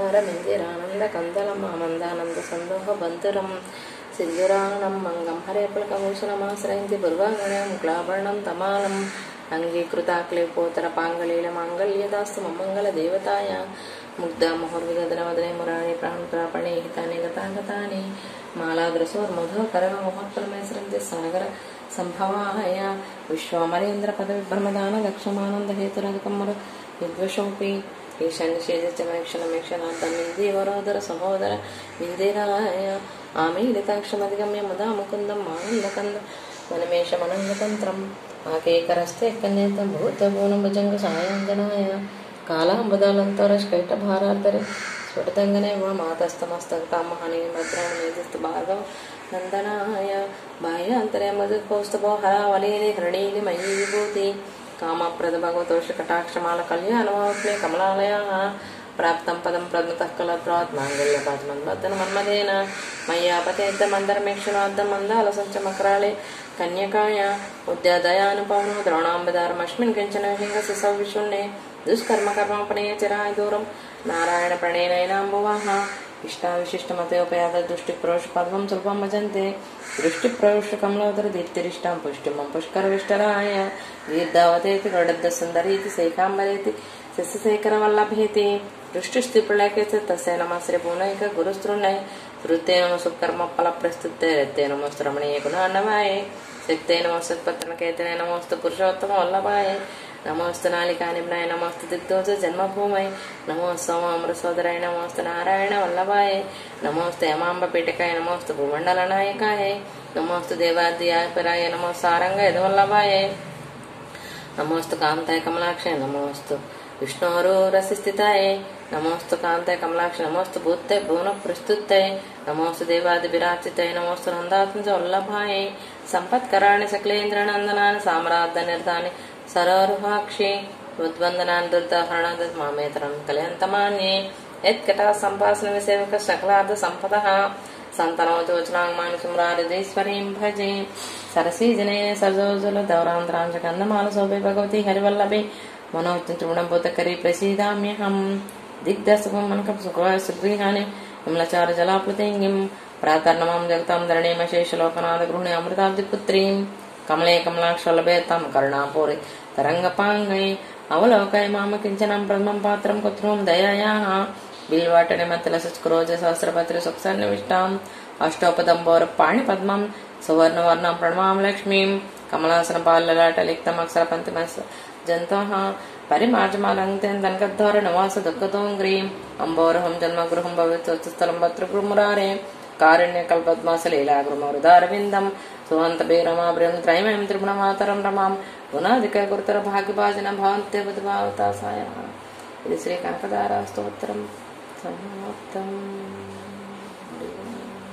మందారమిందిరానందకందలం ఆమందానందసందోహబంతురం సింధురాణం మంగం హరేపలకభూషణమాశ్రయంతి పూర్వాంగణం క్లాభరణం తమాలం అంగీకృతాక్లేపోతరపాంగళీలమాంగళ్యదాస్తు మమ్మంగళదేవతాయ ముగ్ధముహుర్విగదనవదనే మురారి ప్రాణప్రాపణే హితాని గతాగతాని మాలాద్రసోర్మధోకరమోహత్ఫలమైశ్రంతి సాగర సంభవాయ విశ్వామరేంద్ర పదవిభ్రమదాన లక్ష్మానందహేతురధికమ్మరు విద్వషోపి ఈశాన్యశేజమేక్షణమేక్షణార్థమిందేవరోదర సహోదర విందిరాయ ఆమీలితాక్షమధిగమ్య ముదా ముకుందం మానందకంద వనమేషమనందతంత్రం ఆకేకరస్తే కన్యేతం భూతభూనం భుజంగ సాయాంజనాయ కాళాంబదాలంతరష్కైటభారార్ధరి స్ఫుటతంగనే మాతస్తమస్తమహనీ భద్రాణ మేధిస్తు భార్గవ నందనాయ బాహ్యాంతరే మధుకౌస్తభో హరావలీని హృణీలి మయీ విభూతి కామప్రద భగవతోషకటాక్షమాల కళ్యాణమాత్మే కమలాలయ ప్రాప్తం పదం ప్రద్మతః కలత్రాత్ మాంగళ్యపాచమన్వద్దన మన్మదేన మయ్యాపతేద్దమందరమేక్షణాద్దం మందాల సంచమకరాళే కన్యకాయ ఉద్యాదయానుపవనో ద్రోణాంబదారమస్మిన్ కించన హింగసి విశున్నే దుష్కర్మకర్మపణయ చిరాయ దూరం నారాయణ ప్రణేనైనాంబువాహ ఇష్టావిశిష్టమతోపయాద దృష్టిప్రోష పద్మం సుల్పం భజంతే దృష్టిప్రోష కమలోదర దీప్తిరిష్టాం పుష్టిమం పుష్కరవిష్టరాయ దీర్ఘావతేతి గడద్ద సుందరీతి శేఖాంబరేతి శశిశేఖర వల్లభేతి దృష్టిస్థిప్రళయకేత తస్య నమశ్రీ పూనైక గురుస్తృణై వృత్తే నమ సుకర్మ ఫల ప్రస్తుతే రత్తే నమోస్తు రమణీయ గుణాన్నవాయ శక్తే నమోస్తత్పత్రకేతనే నమోస్తు పురుషోత్తమ వల్లభాయ నమోస్తు నాలికానిమ్నాయ నమోస్తు దిగ్దోజ జన్మభూమై నమోస్తు సోమామృ సోదరాయ నమోస్తు నారాయణ వల్లభాయ నమోస్తు యమాంబ పీఠకాయ నమోస్తు భూమండల నాయకాయ నమోస్తు దేవాద్యాపరాయ నమోస్తు సారంగ యదువల్లభాయ నమోస్తు కాంతాయ కమలాక్షయ నమోస్తు విష్ణోరూరసిస్థితాయ నమోస్తు కాంతాయ కమలాక్ష నమోస్తు భూతే భువన ప్రస్తుతాయ నమోస్తు దేవాది విరాచితాయ నమోస్తు నందాత్మజ వల్లభాయ సంపత్కరాణి సకలేంద్రనందనాన్ని సామ్రాజ్య నిర్ధాని సరోరుహాక్షి ఉద్వందనాన్ని దుర్దాహరణ మామేతరం కలయంతమాన్యే యత్కటా సంపాసన విసేవక సకలార్థ సంపద సంతనోచోచనాంగమానుసుమ్రారీశ్వరీం భజే సరసీజనే సజోజుల దౌరాంతరాంశ కందమాల శోభే భగవతి హరివల్లభే మనోత్తుంచూడంబోతకరీ ప్రసీదామ్యహం దిగ్దశకం మనకం సుగృహాన్ని విమలచార జలాప్లుతేంగిం ప్రాతర్నమాం జగతాం ధరణీమశేషలోకనాథ గృహిణి అమృతాబ్దిపుత్రీం కమలే కమలాక్షలభే తం కరుణాపూరి తరంగపాంగై అవలోకై మామ కించనం ప్రథమం పాత్రం కుత్రం దయాయాః బిల్వాటనే మత్తల శుష్కరోజ సహస్రపత్రి సుక్సన్నివిష్టాం అష్టోపదంబోర పాణి పద్మం సువర్ణవర్ణం ప్రణమాం లక్ష్మీం కమలాసన పాలలాటలిక్తమక్షర పంతిమస్ జంతోః పరిమార్జమాలంకృతం ధనకద్ధోర నవాస దుఃఖదోంగ్రీం అంబోరహం జన్మగృహం భవిత్వస్థలం భద్రగృహమురారే కారుణ్యకల్పద్మాస లీలాగృహమరుదారవిందం సువంతభేరమాభ్రం త్రైమయం త్రిపుణమాతరం రమాం గుణాధిక గురుతర భాగ్యభాజన భావంత్యవతాసాయ. ఇది శ్రీ కనకదార స్తోత్రం సమాప్తం.